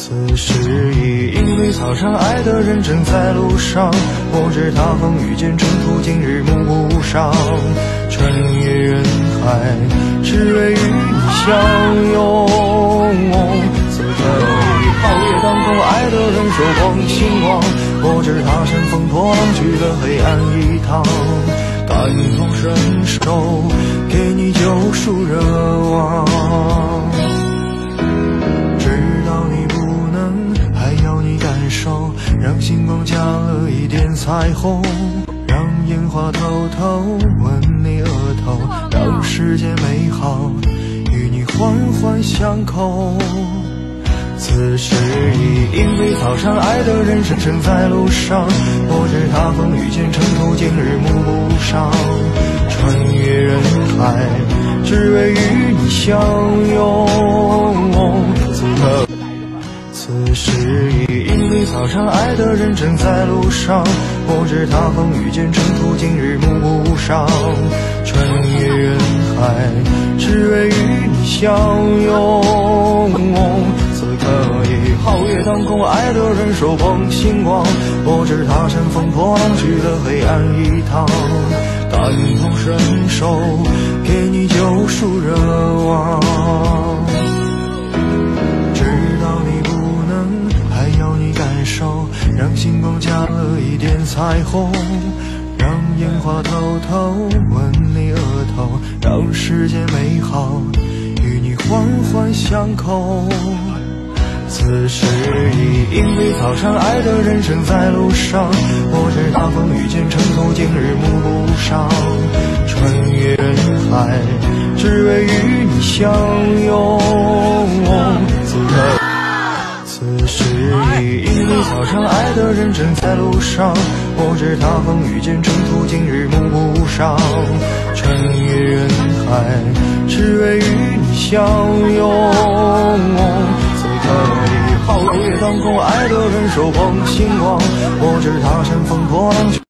此时已莺飞草长，爱的人正在路上。我知他风雨兼程途，今日目不上。穿越人海，只为与你相拥。此刻已皓月当空，爱的人手捧星光。我知他乘风破浪，去了黑暗一趟。感同身受，给你救赎热望。让星光加了一点彩虹，让烟花偷偷吻你额头，让世界美好与你环环相扣。此时已莺飞草长，爱的人生正在路上。我知他风雨兼程途，今日目不上。穿越人海，只为与你相拥。此时已莺飞草长，爱的人正在路上。我知他风雨兼程途，今日目不上。穿越人海，只为与你相拥。此刻已皓月当空，爱的人手捧星光。我知他乘风破浪，去了黑暗一趟。感同身受，给你救赎热望。让星光加了一点彩虹，让烟花偷偷吻你额头，让世界美好与你环环相扣。此时已莺飞草长，爱的人生在路上。我知他风雨兼程途，今日目不上。穿越人海，只为与你相拥。此时已莺飞草长，爱的人正在路上。我知他风雨兼程途，今日目不上。穿越人海，只为与你相拥。此刻已皓月当空，爱的人手捧星光。我知他乘风破浪。